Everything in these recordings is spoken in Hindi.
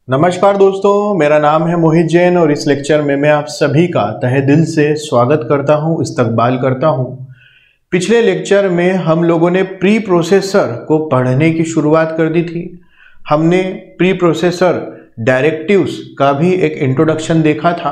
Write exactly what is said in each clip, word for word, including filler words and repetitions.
नमस्कार दोस्तों, मेरा नाम है मोहित जैन और इस लेक्चर में मैं आप सभी का तहे दिल से स्वागत करता हूं, इस्तकबाल करता हूं। पिछले लेक्चर में हम लोगों ने प्री प्रोसेसर को पढ़ने की शुरुआत कर दी थी। हमने प्री प्रोसेसर डायरेक्टिव्स का भी एक इंट्रोडक्शन देखा था।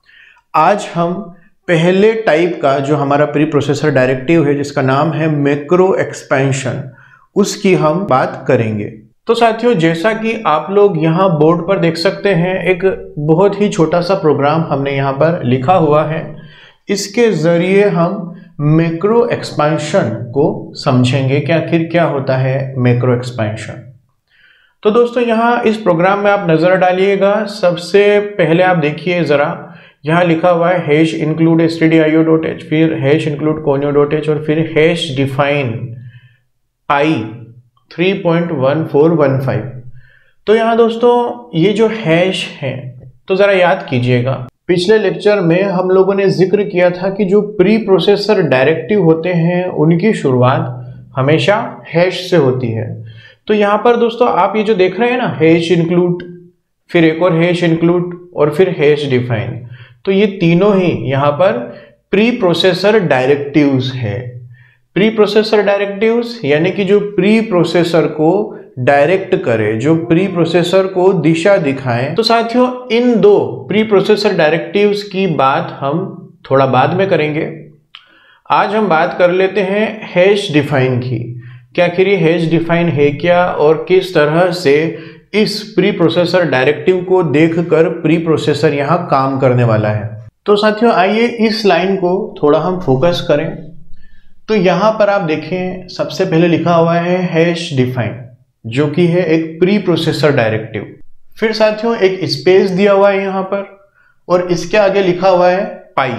आज हम पहले टाइप का जो हमारा प्री प्रोसेसर डायरेक्टिव है, जिसका नाम है मैक्रो एक्सपेंशन, उसकी हम बात करेंगे। तो साथियों, जैसा कि आप लोग यहाँ बोर्ड पर देख सकते हैं, एक बहुत ही छोटा सा प्रोग्राम हमने यहाँ पर लिखा हुआ है। इसके ज़रिए हम मैक्रो एक्सपेंशन को समझेंगे कि आखिर क्या होता है मैक्रो एक्सपेंशन। तो दोस्तों, यहाँ इस प्रोग्राम में आप नज़र डालिएगा। सबसे पहले आप देखिए ज़रा, यहाँ लिखा हुआ है hash include S T D I O dot H, फिर hash include conio dot H और फिर hash define pi three point one four one five. तो यहाँ दोस्तों ये जो हैश है, तो ज़रा याद कीजिएगा, पिछले लेक्चर में हम लोगों ने जिक्र किया था कि जो प्री प्रोसेसर डायरेक्टिव होते हैं उनकी शुरुआत हमेशा हैश से होती है। तो यहाँ पर दोस्तों आप ये जो देख रहे हैं ना, हैश इंक्लूड, फिर एक और हैश इंक्लूड और फिर हैश डिफाइन, तो ये तीनों ही यहाँ पर प्री प्रोसेसर डायरेक्टिव्स है। प्री प्रोसेसर डायरेक्टिव्स यानी कि जो प्री प्रोसेसर को डायरेक्ट करे, जो प्री प्रोसेसर को दिशा दिखाएं। तो साथियों, इन दो प्री प्रोसेसर डायरेक्टिव्स की बात हम थोड़ा बाद में करेंगे। आज हम बात कर लेते हैं हैश डिफाइन की। क्या आखिर ये हैश डिफाइन है क्या, और किस तरह से इस प्री प्रोसेसर डायरेक्टिव को देखकर प्री प्रोसेसर यहाँ काम करने वाला है। तो साथियों, आइए इस लाइन को थोड़ा हम फोकस करें। तो यहाँ पर आप देखें, सबसे पहले लिखा हुआ है हैश डिफाइन, जो कि है एक प्री प्रोसेसर डायरेक्टिव। फिर साथियों एक स्पेस दिया हुआ है यहाँ पर, और इसके आगे लिखा हुआ है पाई।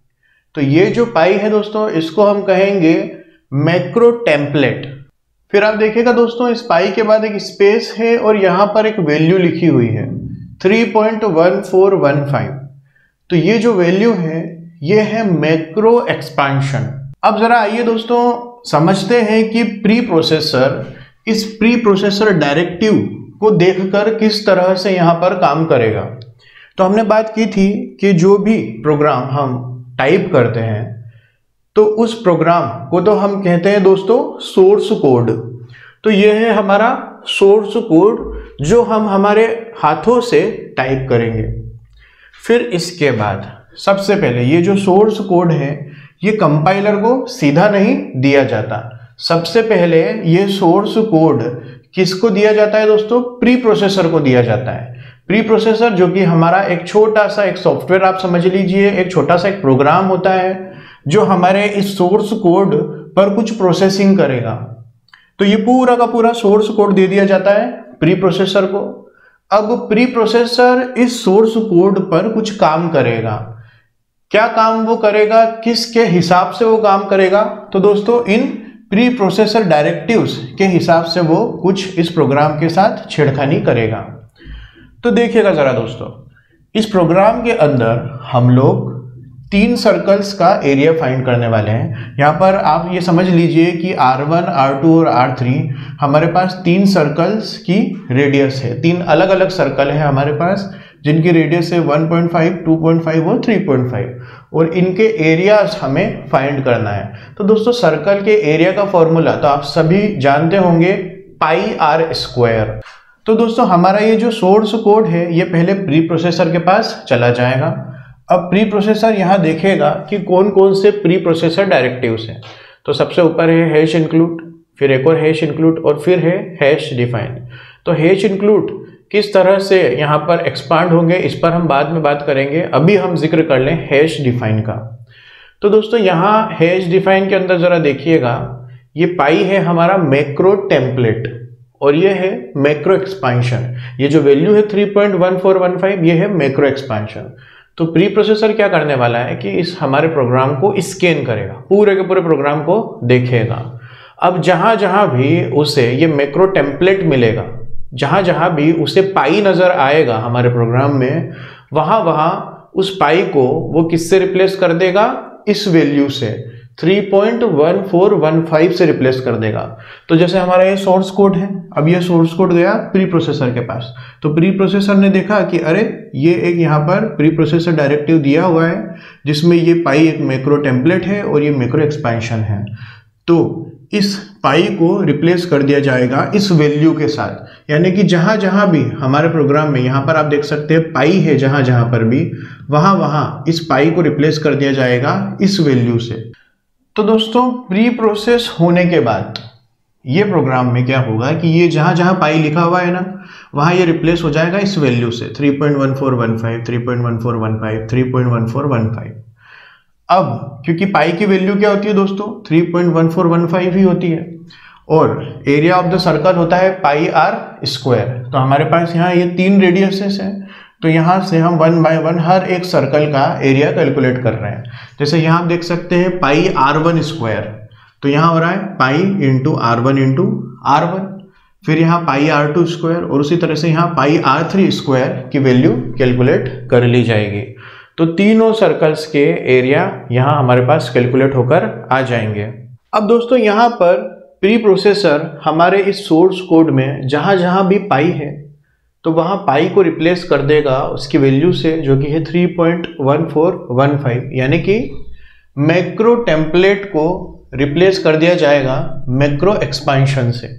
तो ये जो पाई है दोस्तों, इसको हम कहेंगे मैक्रो टेम्पलेट। फिर आप देखिएगा दोस्तों, इस पाई के बाद एक स्पेस है और यहाँ पर एक वैल्यू लिखी हुई है three point one four one five. तो ये जो वैल्यू है ये है मैक्रो एक्सपेंशन। अब जरा आइए दोस्तों समझते हैं कि प्री प्रोसेसर इस प्री प्रोसेसर डायरेक्टिव को देखकर किस तरह से यहाँ पर काम करेगा। तो हमने बात की थी कि जो भी प्रोग्राम हम टाइप करते हैं, तो उस प्रोग्राम को तो हम कहते हैं दोस्तों सोर्स कोड। तो ये है हमारा सोर्स कोड जो हम हमारे हाथों से टाइप करेंगे। फिर इसके बाद सबसे पहले ये जो सोर्स कोड है, ये कंपाइलर को सीधा नहीं दिया जाता। सबसे पहले ये सोर्स कोड किसको दिया जाता है दोस्तों? प्री प्रोसेसर को दिया जाता है। प्री प्रोसेसर जो कि हमारा एक छोटा सा एक सॉफ्टवेयर आप समझ लीजिए, एक छोटा सा एक प्रोग्राम होता है जो हमारे इस सोर्स कोड पर कुछ प्रोसेसिंग करेगा। तो ये पूरा का पूरा सोर्स कोड दे दिया जाता है प्री प्रोसेसर को। अब प्री प्रोसेसर इस सोर्स कोड पर कुछ काम करेगा। क्या काम वो करेगा, किसके हिसाब से वो काम करेगा? तो दोस्तों इन प्री प्रोसेसर डायरेक्टिव्स के हिसाब से वो कुछ इस प्रोग्राम के साथ छेड़खानी करेगा। तो देखिएगा जरा दोस्तों, इस प्रोग्राम के अंदर हम लोग तीन सर्कल्स का एरिया फाइंड करने वाले हैं। यहाँ पर आप ये समझ लीजिए कि आर वन, आर टू और आर थ्री हमारे पास तीन सर्कल्स की रेडियस है। तीन अलग अलग सर्कल है हमारे पास जिनकी रेडियस है one point five, two point five और थ्री पॉइंट फाइव, और इनके एरियाज हमें फाइंड करना है। तो दोस्तों सर्कल के एरिया का फॉर्मूला तो आप सभी जानते होंगे, पाई आर स्क्वायर। तो दोस्तों हमारा ये जो सोर्स कोड है ये पहले प्री प्रोसेसर के पास चला जाएगा। अब प्री प्रोसेसर यहाँ देखेगा कि कौन कौन से प्री प्रोसेसर डायरेक्टिव्स हैं। तो सबसे ऊपर है हैश इंक्लूड, फिर एक और हैश इंक्लूड और फिर है हैश डिफाइन। तो हैश इंक्लूड किस तरह से यहाँ पर एक्सपांड होंगे इस पर हम बाद में बात करेंगे। अभी हम जिक्र कर लें हैश डिफाइन का। तो दोस्तों यहाँ हैश डिफाइन के अंदर जरा देखिएगा, ये पाई है हमारा मैक्रो टेम्पलेट और ये है मैक्रो एक्सपेंशन। ये जो वैल्यू है three point one four one five, ये है मैक्रो एक्सपेंशन। तो प्री प्रोसेसर क्या करने वाला है कि इस हमारे प्रोग्राम को स्कैन करेगा, पूरे के पूरे प्रोग्राम को देखेगा। अब जहां जहां भी उसे ये मैक्रो टेम्पलेट मिलेगा, जहां जहां भी उसे पाई नजर आएगा हमारे प्रोग्राम में, वहां वहां उस पाई को वो किससे रिप्लेस कर देगा? इस वैल्यू से three point one four one five से रिप्लेस कर देगा। तो जैसे हमारा ये सोर्स कोड है, अब ये सोर्स कोड गया प्री प्रोसेसर के पास, तो प्री प्रोसेसर ने देखा कि अरे ये एक यहाँ पर प्री प्रोसेसर डायरेक्टिव दिया हुआ है जिसमें ये पाई एक मैक्रो टेम्पलेट है और ये मैक्रो एक्सपेंशन है, तो इस पाई को रिप्लेस कर दिया जाएगा इस वैल्यू के साथ। यानी कि जहां जहां भी हमारे प्रोग्राम में, यहाँ पर आप देख सकते हैं पाई है, जहां जहां पर भी वहां वहां इस पाई को रिप्लेस कर दिया जाएगा इस वैल्यू से। तो दोस्तों प्री प्रोसेस होने के बाद ये प्रोग्राम में क्या होगा कि ये जहां जहां पाई लिखा हुआ है ना, वहां ये रिप्लेस हो जाएगा इस वैल्यू से three point one four one five, three point one four one five, three point one four one five. अब क्योंकि पाई की वैल्यू क्या होती है दोस्तों, three point one four one five ही होती है और एरिया ऑफ द सर्कल होता है पाई आर स्क्वायर। तो हमारे पास यहाँ ये तीन रेडियसेस हैं, तो यहाँ से हम वन बाय वन हर एक सर्कल का एरिया कैलकुलेट कर रहे हैं। जैसे यहाँ आप देख सकते हैं पाई आर वन स्क्वायर, तो यहाँ हो रहा है pi into R one into R one, फिर यहाँ पाई आर टू स्क्वायर और उसी तरह से यहाँ पाई आर थ्री स्क्वायर की वैल्यू कैलकुलेट कर ली जाएगी। तो तीनों सर्कल्स के एरिया यहाँ हमारे पास कैलकुलेट होकर आ जाएंगे। अब दोस्तों यहाँ पर प्री प्रोसेसर हमारे इस सोर्स कोड में जहाँ जहाँ भी पाई है तो वहाँ पाई को रिप्लेस कर देगा उसकी वैल्यू से, जो कि है three point one four one five, यानी कि मैक्रो टेम्पलेट को रिप्लेस कर दिया जाएगा मैक्रो एक्सपेंशन से।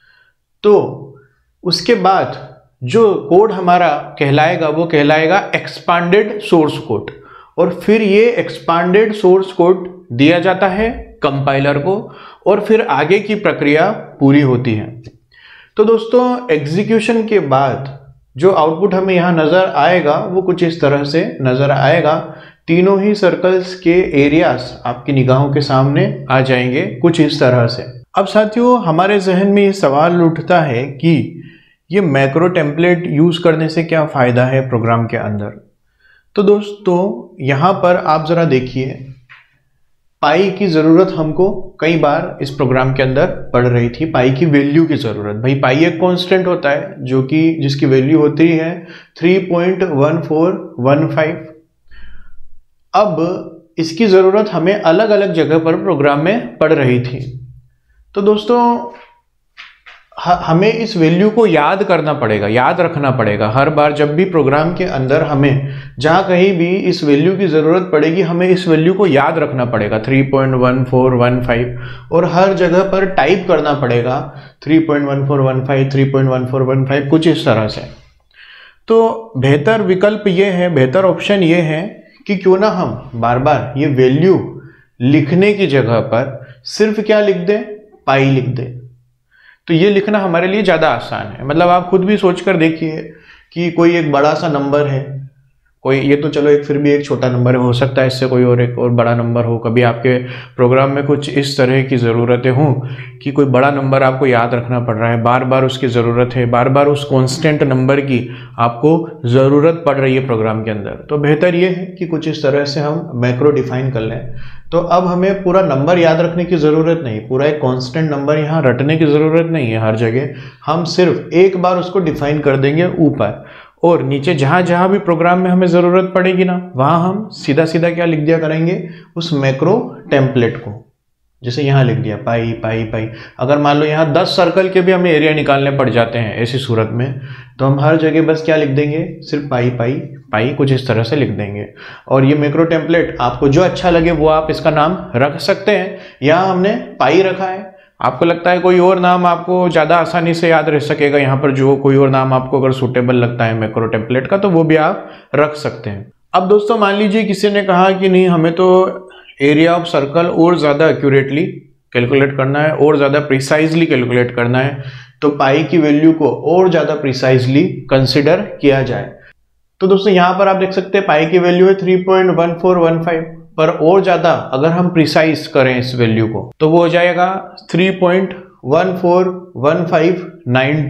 तो उसके बाद जो कोड हमारा कहलाएगा वो कहलाएगा एक्सपांडेड सोर्स कोड, और फिर ये एक्सपांडेड सोर्स कोड दिया जाता है कंपाइलर को और फिर आगे की प्रक्रिया पूरी होती है। तो दोस्तों एग्जीक्यूशन के बाद जो आउटपुट हमें यहाँ नज़र आएगा वो कुछ इस तरह से नज़र आएगा। तीनों ही सर्कल्स के एरियाज आपकी निगाहों के सामने आ जाएंगे कुछ इस तरह से। अब साथियों हमारे जहन में ये सवाल उठता है कि ये मैक्रो टेम्पलेट यूज़ करने से क्या फ़ायदा है प्रोग्राम के अंदर। तो दोस्तों यहाँ पर आप ज़रा देखिए, पाई की ज़रूरत हमको कई बार इस प्रोग्राम के अंदर पड़ रही थी, पाई की वैल्यू की ज़रूरत। भाई पाई एक कांस्टेंट होता है जो कि जिसकी वैल्यू होती है three point one four one five. अब इसकी ज़रूरत हमें अलग अलग जगह पर प्रोग्राम में पड़ रही थी। तो दोस्तों हमें इस वैल्यू को याद करना पड़ेगा, याद रखना पड़ेगा। हर बार जब भी प्रोग्राम के अंदर हमें जहाँ कहीं भी इस वैल्यू की ज़रूरत पड़ेगी, हमें इस वैल्यू को याद रखना पड़ेगा three point one four one five, और हर जगह पर टाइप करना पड़ेगा three point one four one five, three point one four one five, कुछ इस तरह से। तो बेहतर विकल्प ये है, बेहतर ऑप्शन ये है कि क्यों ना हम बार बार ये वैल्यू लिखने की जगह पर सिर्फ क्या लिख दें, पाई लिख दें। तो ये लिखना हमारे लिए ज़्यादा आसान है। मतलब आप खुद भी सोच कर देखिए कि कोई एक बड़ा सा नंबर है, कोई ये तो चलो एक फिर भी एक छोटा नंबर है, हो सकता है इससे कोई और एक और बड़ा नंबर हो। कभी आपके प्रोग्राम में कुछ इस तरह की ज़रूरतें हों कि कोई बड़ा नंबर आपको याद रखना पड़ रहा है, बार बार उसकी ज़रूरत है, बार बार उस कांस्टेंट नंबर की आपको ज़रूरत पड़ रही है प्रोग्राम के अंदर। तो बेहतर ये है कि कुछ इस तरह से हम मैक्रो डिफाइन कर लें। तो अब हमें पूरा नंबर याद रखने की ज़रूरत नहीं, पूरा एक कांस्टेंट नंबर यहाँ रटने की ज़रूरत नहीं है हर जगह। हम सिर्फ एक बार उसको डिफाइन कर देंगे ऊपर, और नीचे जहाँ जहाँ भी प्रोग्राम में हमें ज़रूरत पड़ेगी ना, वहाँ हम सीधा सीधा क्या लिख दिया करेंगे, उस मैक्रो टेम्पलेट को। जैसे यहाँ लिख दिया पाई पाई पाई। अगर मान लो यहाँ दस सर्कल के भी हमें एरिया निकालने पड़ जाते हैं ऐसी सूरत में, तो हम हर जगह बस क्या लिख देंगे, सिर्फ पाई पाई पाई, कुछ इस तरह से लिख देंगे। और ये मैक्रो टेम्पलेट आपको जो अच्छा लगे वो आप इसका नाम रख सकते हैं। यहाँ हमने पाई रखा है, आपको लगता है कोई और नाम आपको ज़्यादा आसानी से याद रह सकेगा यहाँ पर, जो कोई और नाम आपको अगर सूटेबल लगता है मैक्रो टेम्पलेट का, तो वो भी आप रख सकते हैं। अब दोस्तों मान लीजिए किसी ने कहा कि नहीं हमें तो एरिया ऑफ सर्कल और ज़्यादा एक्यूरेटली कैलकुलेट करना है और ज़्यादा प्रिसाइजली कैलकुलेट करना है, तो पाई की वैल्यू को और ज़्यादा प्रिसाइजली कंसिडर किया जाए। तो दोस्तों यहाँ पर आप देख सकते हैं पाई की वैल्यू है three point one four one five, पर और ज़्यादा अगर हम प्रिसाइज करें इस वैल्यू को तो वो हो जाएगा three point one four one five nine two.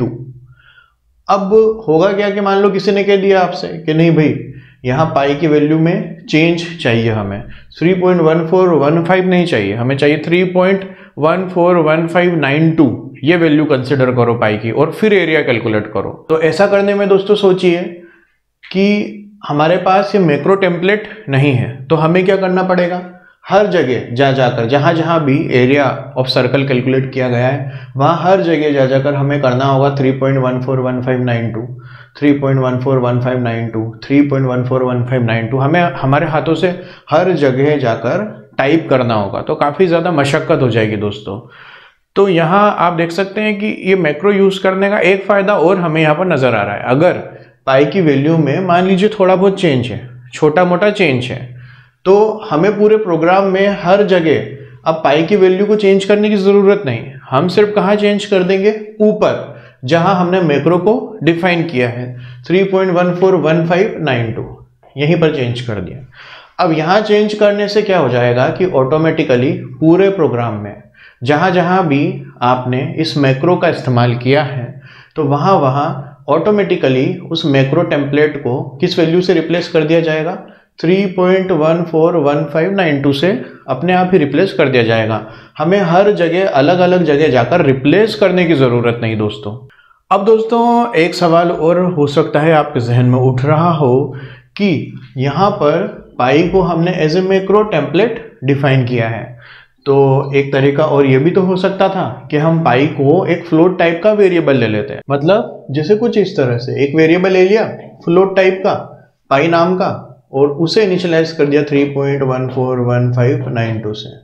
अब होगा क्या कि मान लो किसी ने कह दिया आपसे कि नहीं भाई यहाँ पाई की वैल्यू में चेंज चाहिए, हमें three point one four one five नहीं चाहिए, हमें चाहिए three point one four one five nine two, ये वैल्यू कंसिडर करो पाई की और फिर एरिया कैलकुलेट करो। तो ऐसा करने में दोस्तों सोचिए कि हमारे पास ये मैक्रो टेम्पलेट नहीं है, तो हमें क्या करना पड़ेगा, हर जगह जा जाकर जहाँ जहाँ भी एरिया ऑफ सर्कल कैलकुलेट किया गया है वहाँ हर जगह जा जाकर हमें करना होगा three point one four one five nine two, three point one four one five nine two, three point one four one five nine two. हमें हमारे हाथों से हर जगह जाकर टाइप करना होगा, तो काफ़ी ज़्यादा मशक्क़त हो जाएगी दोस्तों। तो यहाँ आप देख सकते हैं कि ये मैक्रो यूज़ करने का एक फ़ायदा और हमें यहाँ पर नज़र आ रहा है। अगर पाई की वैल्यू में मान लीजिए थोड़ा बहुत चेंज है, छोटा मोटा चेंज है, तो हमें पूरे प्रोग्राम में हर जगह अब पाई की वैल्यू को चेंज करने की ज़रूरत नहीं। हम सिर्फ कहाँ चेंज कर देंगे, ऊपर जहाँ हमने मैक्रो को डिफाइन किया है three point one four one five nine two, यहीं पर चेंज कर दिया। अब यहाँ चेंज करने से क्या हो जाएगा कि ऑटोमेटिकली पूरे प्रोग्राम में जहाँ जहाँ भी आपने इस मैक्रो का इस्तेमाल किया है तो वहाँ वहाँ ऑटोमेटिकली उस मैक्रो टेम्पलेट को किस वैल्यू से रिप्लेस कर दिया जाएगा, three point one four one five nine two से अपने आप ही रिप्लेस कर दिया जाएगा। हमें हर जगह अलग अलग जगह जाकर रिप्लेस करने की ज़रूरत नहीं दोस्तों। अब दोस्तों एक सवाल और हो सकता है आपके जहन में उठ रहा हो कि यहाँ पर पाई को हमने as a macro template define किया है, तो एक तरीका और ये भी तो हो सकता था कि हम पाई को एक फ्लोट टाइप का वेरिएबल ले लेते हैं। मतलब जैसे कुछ इस तरह से एक वेरिएबल ले लिया फ्लोट टाइप का पाई नाम का और उसे इनिशियलाइज कर दिया three point one four one five nine two से,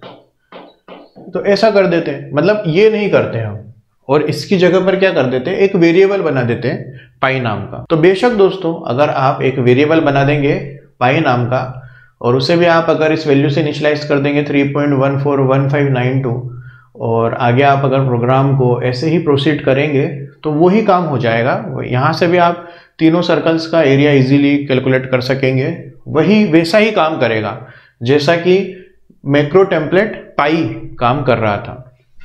तो ऐसा कर देते हैं। मतलब ये नहीं करते हम, और इसकी जगह पर क्या कर देते हैं, एक वेरिएबल बना देते हैं पाई नाम का। तो बेशक दोस्तों अगर आप एक वेरिएबल बना देंगे पाई नाम का और उसे भी आप अगर इस वैल्यू से इनिशियलाइज कर देंगे three point one four one five nine two और आगे आप अगर प्रोग्राम को ऐसे ही प्रोसीड करेंगे तो वही काम हो जाएगा। यहाँ से भी आप तीनों सर्कल्स का एरिया इजीली कैलकुलेट कर सकेंगे, वही वैसा ही काम करेगा जैसा कि मैक्रो टेम्पलेट पाई काम कर रहा था।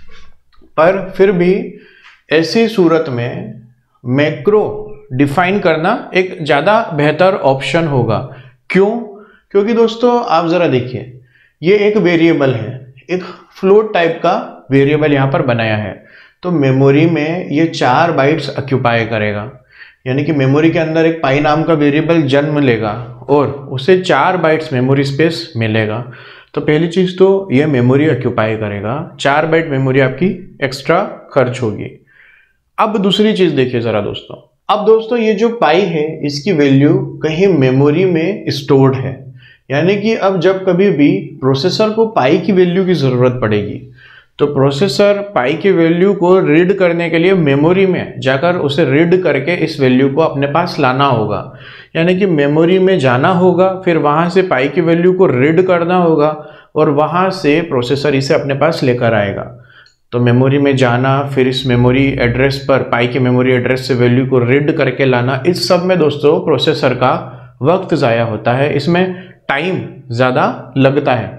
पर फिर भी ऐसी सूरत में मैक्रो डिफाइन करना एक ज़्यादा बेहतर ऑप्शन होगा। क्यों? क्योंकि दोस्तों आप ज़रा देखिए, ये एक वेरिएबल है, एक फ्लोट टाइप का वेरिएबल यहाँ पर बनाया है, तो मेमोरी में ये चार बाइट्स ऑक्यूपाई करेगा। यानी कि मेमोरी के अंदर एक पाई नाम का वेरिएबल जन्म लेगा और उसे चार बाइट्स मेमोरी स्पेस मिलेगा। तो पहली चीज़ तो ये मेमोरी ऑक्यूपाई करेगा, चार बाइट मेमोरी आपकी एक्स्ट्रा खर्च होगी। अब दूसरी चीज़ देखिए ज़रा दोस्तों, अब दोस्तों ये जो पाई है इसकी वैल्यू कहीं मेमोरी में स्टोर्ड है, यानी कि अब जब कभी भी प्रोसेसर को पाई की वैल्यू की ज़रूरत पड़ेगी तो प्रोसेसर पाई की वैल्यू को रीड करने के लिए मेमोरी में जाकर उसे रीड करके इस वैल्यू को अपने पास लाना होगा। यानी कि मेमोरी में जाना होगा, फिर वहाँ से पाई की वैल्यू को रीड करना होगा और वहाँ से प्रोसेसर इसे अपने पास लेकर आएगा। तो मेमोरी में जाना, फिर इस मेमोरी एड्रेस पर पाई की मेमोरी एड्रेस से वैल्यू को रीड करके लाना, इस सब में दोस्तों प्रोसेसर का वक्त ज़ाया होता है, इसमें टाइम ज़्यादा लगता है।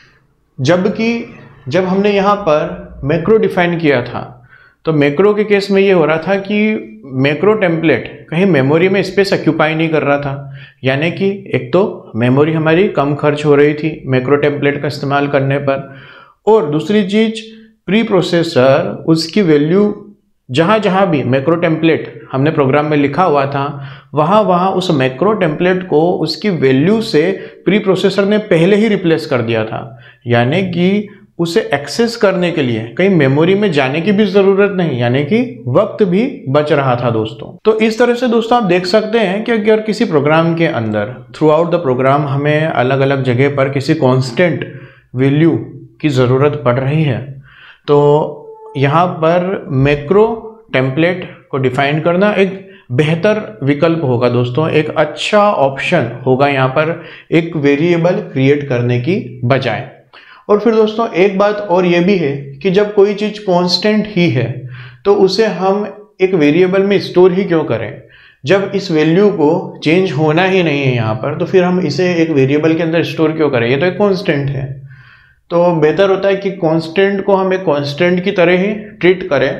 जबकि जब हमने यहाँ पर मैक्रो डिफाइन किया था तो मैक्रो के केस में ये हो रहा था कि मैक्रो टेम्पलेट कहीं मेमोरी में स्पेस ऑक्यूपाई नहीं कर रहा था। यानी कि एक तो मेमोरी हमारी कम खर्च हो रही थी मैक्रो टेम्पलेट का इस्तेमाल करने पर, और दूसरी चीज़ प्री प्रोसेसर उसकी वैल्यू जहाँ जहाँ भी मैक्रो टेम्पलेट हमने प्रोग्राम में लिखा हुआ था वहाँ वहाँ उस मैक्रो टेम्पलेट को उसकी वैल्यू से प्री प्रोसेसर ने पहले ही रिप्लेस कर दिया था। यानी कि उसे एक्सेस करने के लिए कहीं मेमोरी में जाने की भी ज़रूरत नहीं, यानी कि वक्त भी बच रहा था दोस्तों। तो इस तरह से दोस्तों आप देख सकते हैं कि अगर किसी प्रोग्राम के अंदर थ्रू आउट द प्रोग्राम हमें अलग अलग जगह पर किसी कांस्टेंट वैल्यू की ज़रूरत पड़ रही है तो यहाँ पर मैक्रो टेम्पलेट को डिफाइन करना एक बेहतर विकल्प होगा दोस्तों, एक अच्छा ऑप्शन होगा यहाँ पर एक वेरिएबल क्रिएट करने की बजाय। और फिर दोस्तों एक बात और ये भी है कि जब कोई चीज़ कांस्टेंट ही है तो उसे हम एक वेरिएबल में स्टोर ही क्यों करें। जब इस वैल्यू को चेंज होना ही नहीं है यहाँ पर तो फिर हम इसे एक वेरिएबल के अंदर स्टोर क्यों करें, ये तो एक कांस्टेंट है। तो बेहतर होता है कि कांस्टेंट को हम एक कांस्टेंट की तरह ही ट्रीट करें।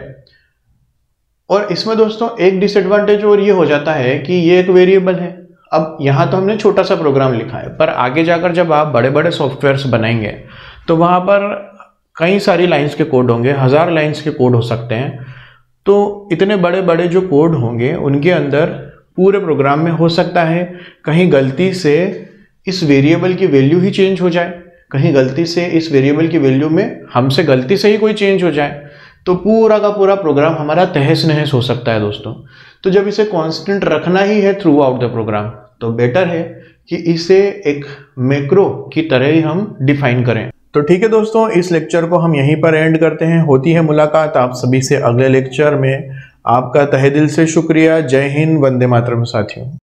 और इसमें दोस्तों एक डिसएडवांटेज और ये हो जाता है कि ये एक वेरिएबल है। अब यहाँ तो हमने छोटा सा प्रोग्राम लिखा है, पर आगे जाकर जब आप बड़े बड़े सॉफ्टवेयर्स बनाएंगे तो वहाँ पर कई सारी लाइंस के कोड होंगे, हज़ार लाइंस के कोड हो सकते हैं। तो इतने बड़े बड़े जो कोड होंगे उनके अंदर पूरे प्रोग्राम में हो सकता है कहीं गलती से इस वेरिएबल की वैल्यू ही चेंज हो जाए, कहीं गलती से इस वेरिएबल की वैल्यू में हमसे गलती से ही कोई चेंज हो जाए तो पूरा का पूरा प्रोग्राम हमारा तहस नहस हो सकता है दोस्तों। तो जब इसे कांस्टेंट रखना ही है थ्रू आउट द प्रोग्राम तो बेटर है कि इसे एक मैक्रो की तरह ही हम डिफाइन करें। तो ठीक है दोस्तों, इस लेक्चर को हम यहीं पर एंड करते हैं। होती है मुलाकात आप सभी से अगले लेक्चर में। आपका तहे दिल से शुक्रिया। जय हिंद, वंदे मातरम साथियों।